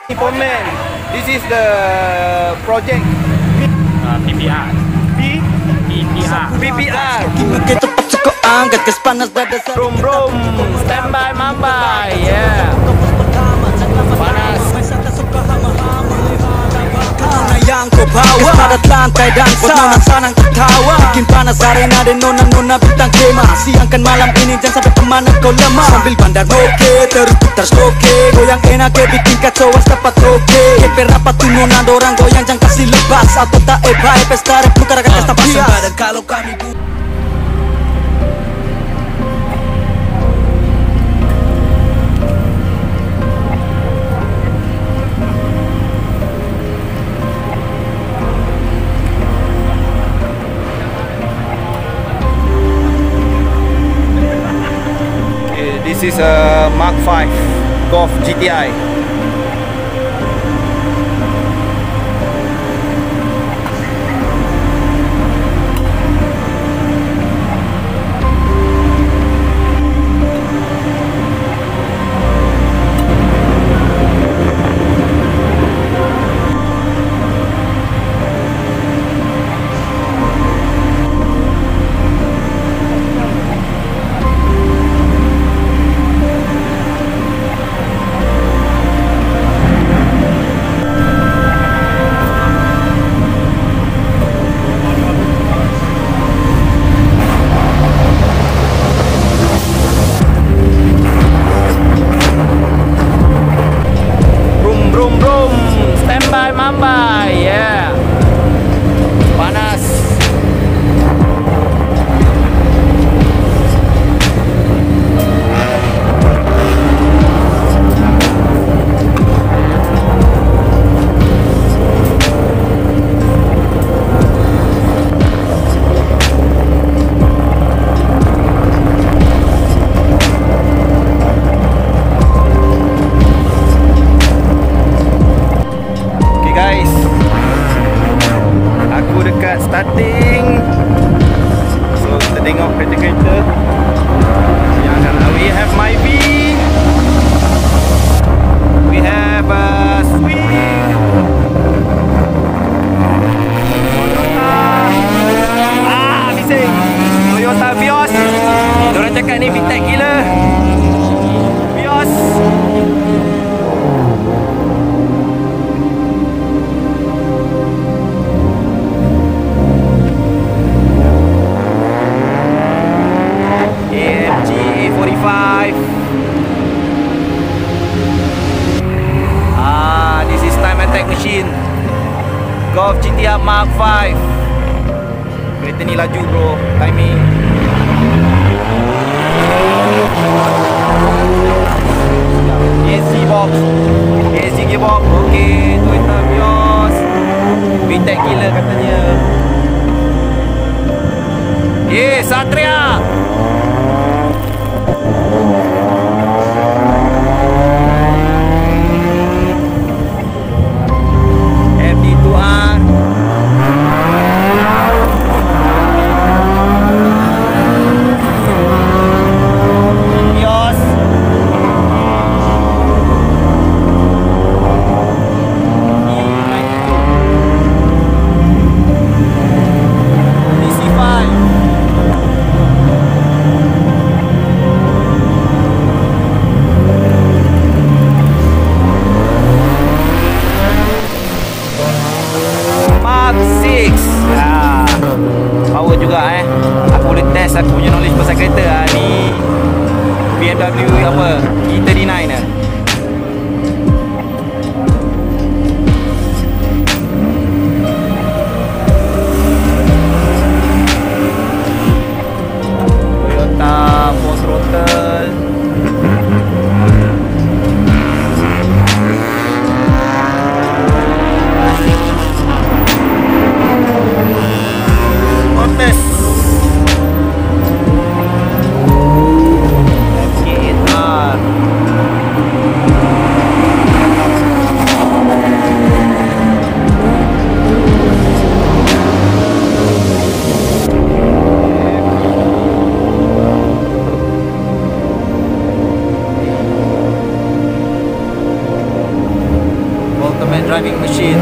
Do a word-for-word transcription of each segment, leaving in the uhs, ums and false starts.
Pomen, this is the project uh, P P R. P P P R. P P R. Brum brum, standby mambai, yeah. Panas. Yang kau bawa padat lantai dansa, nona sanang tertawa. Bikin panas arena dan nona-nona bintang kemah. Siangkan malam ini jangan sampai kemana kau lemah. Sambil bandar moke, terus putar sloke. Goyang enak ke bikin kacau dapat toke. Kepe rapat tu nona dorang goyang jangan kasih lepas. Atau tak ebai pesta rap bukan akan pesta bias. Dan kalau kami This is a Mark five Golf G T I. Starting, so kita tengok kereta-kereta yang akan. We have Myvi, we have a Swift, Toyota, ah bising, Toyota Vios. Diorang cakap ni vintage gila, Vios. Ah, this is time attack machine Golf G T R Mark five. Kereta ni laju bro, timing. A C box, A C gearbox. Okay, Toyota Vios, vintage gila katanya. Yeah, Satria. F D two R. Vios. D C five. Mark six. Ah, power juga eh. Aku boleh test aku punya knowledge pasal kereta ah, ni B M W apa E tiga puluh sembilan eh. Toyota four throttle. F K eight R. Oh shit.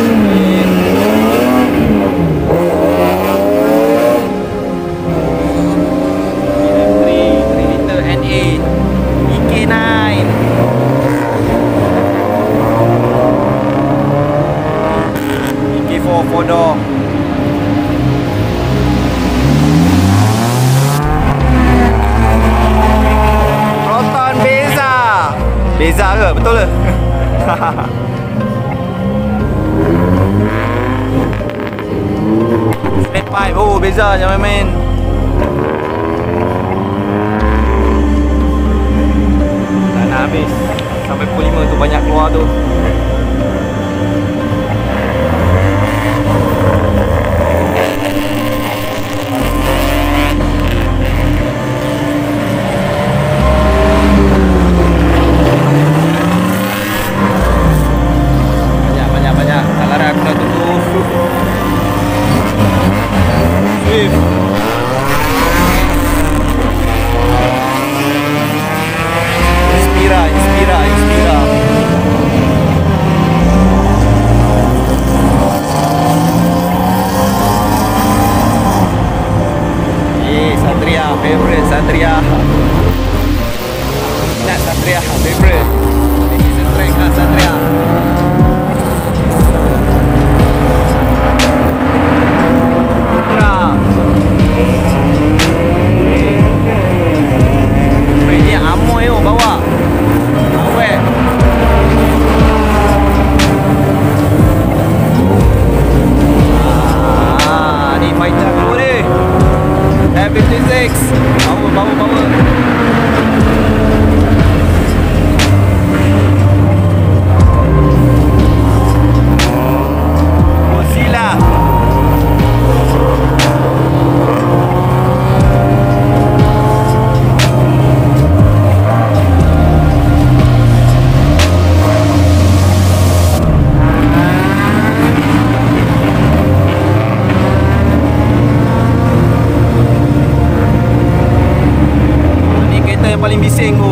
three liter N eight E K nine. E K four four door. Proton Beza. Beza ke? Betul ke? Straight pipe. Oh, Beza jangan main-main. Dah nak habis. Sampai pukul lima tu banyak keluar tu. Banyak-banyak-banyak. Tak lari aku dah tunggu. Swift. Inspira, Inspira, Inspira. Eh, Satria, favorite Satria. Nak Satria, favorite. Ini is a track lah Satria. Ini amoy tu bawa. Awet. Ah, ni fighter dulu ni. F fifty-six. Power, power, power. Mozilla. Yang paling bising tu.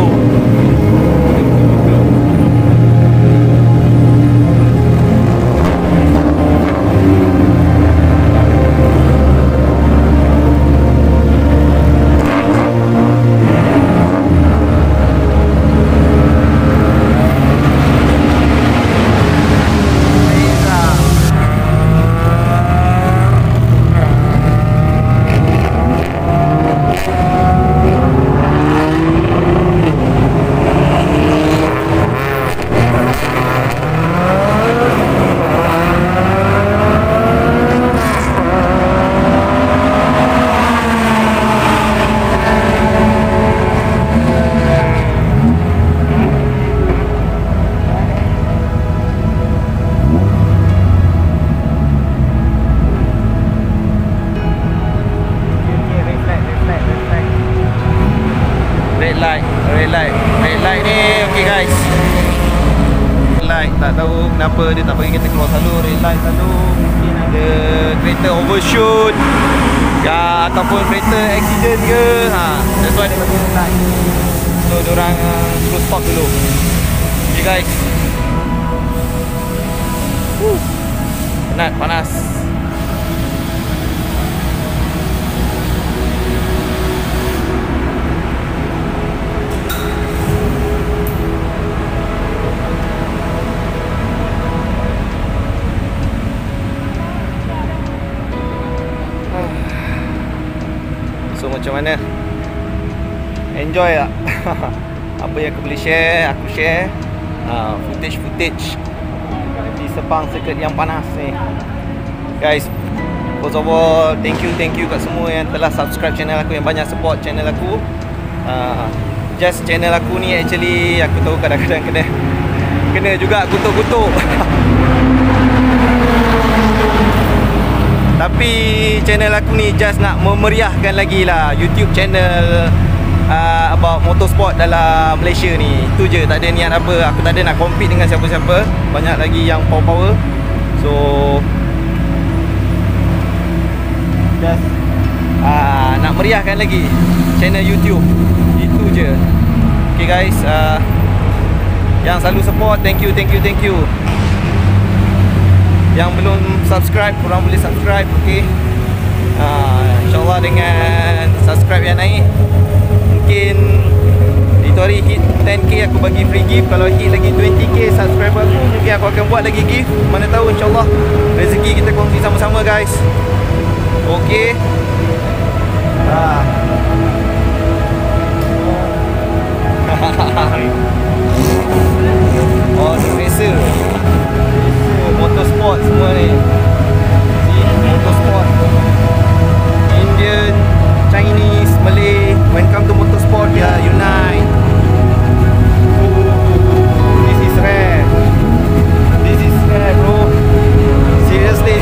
Red light, red light, red light ni okey guys. Red light tak tahu kenapa dia tak bagi kita keluar selalu. Red light selalu mungkin ada kereta overshoot ya, ataupun kereta accident ke. Ha, that's why dia bagi red light. So diorang uh, suruh stop dulu. Okay guys. Woo. Penat, panas. So macam mana? Enjoy tak? Apa yang aku boleh share, aku share uh, Footage-footage di Sepang circuit yang panas ni. Guys, first of all, thank you, thank you kat semua yang telah subscribe channel aku, yang banyak support channel aku. uh, Just channel aku ni actually, aku tahu kadang-kadang kena Kena juga kutuk-kutuk. Tapi channel aku ni just nak memeriahkan lagi lah YouTube channel uh, about motorsport dalam Malaysia ni. Itu je, tak ada niat apa. Aku tak ada nak compete dengan siapa-siapa. Banyak lagi yang power-power. So just uh, nak meriahkan lagi channel YouTube. Itu je. Okay guys, uh, yang selalu support, thank you, thank you, thank you. Yang belum subscribe, korang boleh subscribe, okey. uh, InsyaAllah dengan subscribe yang naik, mungkin itu hari hit ten K aku bagi free gift. Kalau hit lagi twenty K subscriber aku, mungkin aku akan buat lagi gift. Mana tahu, insyaAllah rezeki kita kongsi sama-sama guys. Okey. Ah. Oh, ni racer. Racer, motorsport semua ni. Ni motorsport. Indian, Chinese, Malay, when come to motorsport, we are unite. Ooh, this is rare. This is rare, bro. Seriously.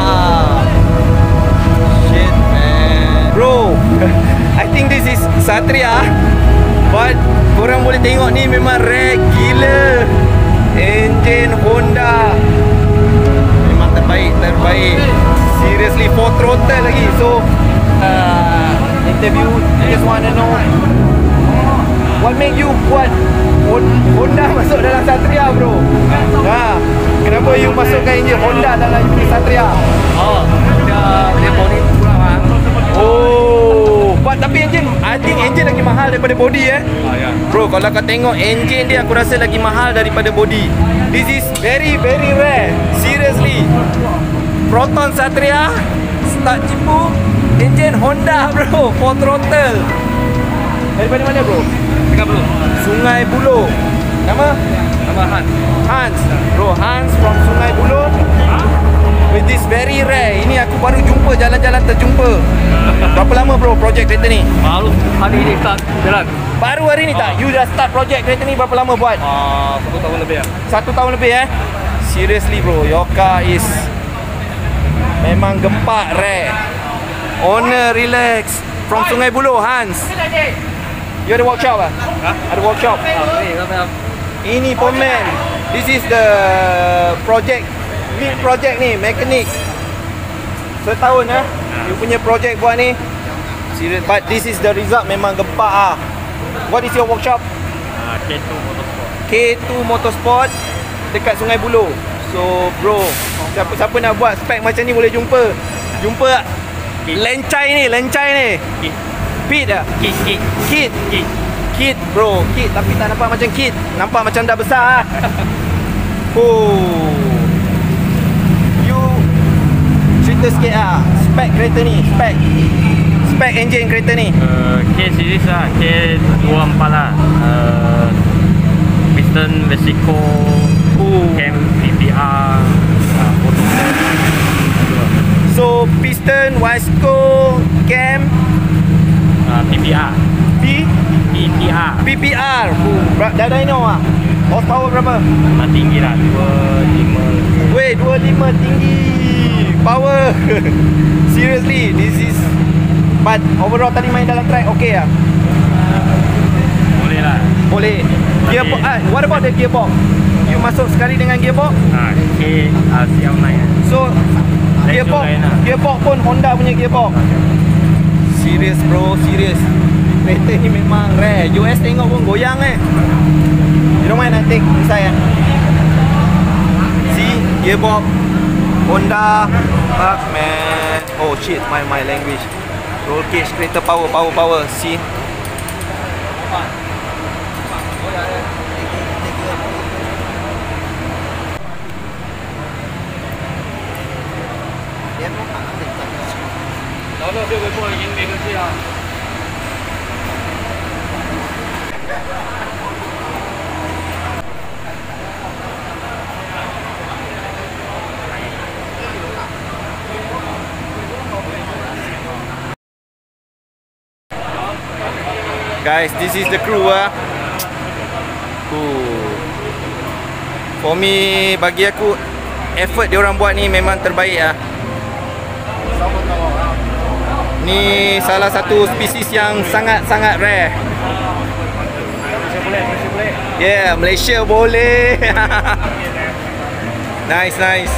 Shit, man. Bro, I think this is Satria. But korang boleh tengok ni memang rare gila. Enjin Honda memang terbaik, terbaik. Seriously, four throttle lagi. So uh, interview, I just wanna know what make you buat Honda masuk dalam Satria, bro? Ha, kenapa you masukkan enjin Honda dalam Satria? Oh, dia dia body kurang lah. Oh, but tapi enjin, I think enjin lagi mahal daripada body eh. Ah, ya. Bro, kalau kau tengok enjin dia, aku rasa lagi mahal daripada body. This is very very rare. Seriously. Proton Satria, start cipu, enjin Honda, bro, four throttle. Daripada mana, bro? tiga puluh. Sungai Buloh. Nama? Nama Han. Hans. Bro, Hans from Sungai Buloh. With this very rare. Ini aku baru jumpa, jalan-jalan terjumpa. Berapa lama, bro, projek kereta ni? Baru hari ini start jalan. Baru hari ni tak? You dah start projek kereta ni berapa lama buat? Ah, satu tahun lebih ya. Satu tahun lebih eh? Seriously, bro, your car is memang gempak, rare. Owner, relax. From Sungai Buloh, Hans. You ada workshop lah? Ha? Ada workshop? Ah, ni sampai Ini Pomen. This is the project, mid project ni, mekanik. Setahun eh? You punya project buat ni. Serious, but this is the result, memang gempak ah. What is your workshop? ah, K two Motorsport. K two Motorsport dekat Sungai Buloh. So bro, siapa-siapa nak buat spek macam ni boleh jumpa. Jumpa tak? Lencai ni, lencai ni. Kit. Pit dah. Kit, kit, Kit. kit. Kit bro, kit tapi tak nampak macam kit. Nampak macam dah besar ah. Oh. You cerita sikit ah, spek kereta ni, spek. Spek enjin kereta ni. Uh, K series lah, K dua puluh empat lah. Uh, piston Vesico, Oh. cam P P R, uh, motor. So piston, Wasco, cam, uh, P P R, P P P R. P P R. Oh, dah dyno ah. Horsepower berapa? Uh, tinggi lah, dua lima. Weh, dua puluh lima tinggi. Power. Seriously, this is. But overall tadi main dalam track okay ah? Boleh lah. Boleh. Gearbox ah, what about the gearbox? You masuk sekali dengan gearbox? uh, K uh, C M nine. So gearbox, lain lah. gearbox pun Honda punya gearbox. Serious bro, serious. Kereta ni memang rare. U S tengok pun goyang eh. You don't mind I take inside eh? See, gearbox Honda. Fuck man. Oh shit, my my language. Roll cage, kereta power, power, power. See. Guys, this is the crew ah. Ooh. For me, bagi aku effort dia orang buat ni memang terbaik ah. Ni salah satu spesies yang sangat-sangat rare. Malaysia boleh, Malaysia boleh. Yeah, Malaysia boleh. Nice, nice.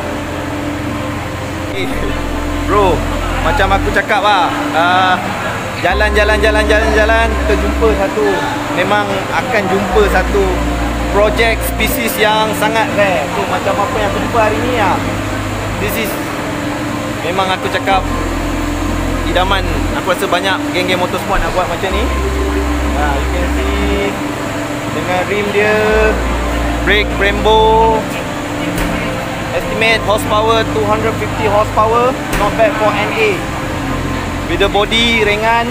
Bro, macam aku cakap lah, uh, jalan-jalan jalan-jalan jalan kita jumpa satu, memang akan jumpa satu projek spesies yang sangat rare. So macam apa yang aku jumpa hari ni ya. This is memang aku cakap idaman. Aku rasa banyak geng-geng motorsport nak buat macam ni. Nah, you can see dengan rim dia, brake Brembo, estimate horsepower two hundred fifty horsepower, not bad for N A. With the body ringan.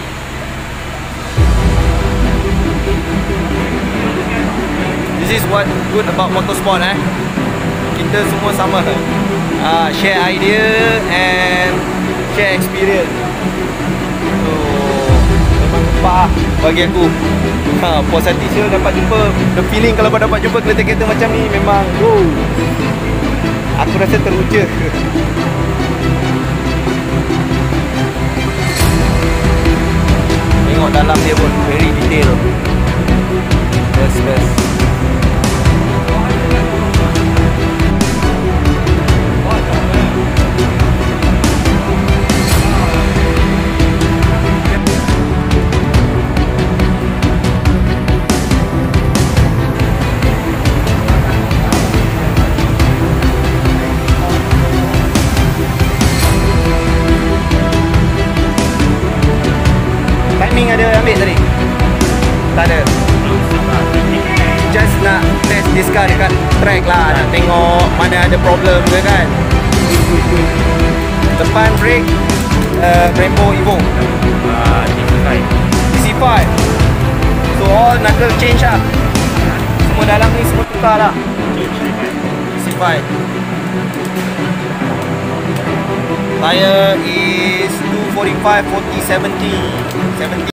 This is what good about motorsport eh. Kita semua sama. Uh, share idea and share experience. So memang lepas bagi aku. Ha, puas hati saya dapat jumpa. The feeling kalau kau dapat jumpa kereta-kereta macam ni memang wow. Aku rasa teruja. Tengok dalam dia pun very detail. Best best. Timing ada ambil tadi? Tak ada. Just nak test this car dekat track lah. Nak tengok mana ada problem ke kan. Depan brake uh, Brembo Evo uh, D C five. So all knuckle change lah. Semua dalam ni semua tukar lah. D C five. Tire is two forty-five, forty, seventy, seventy.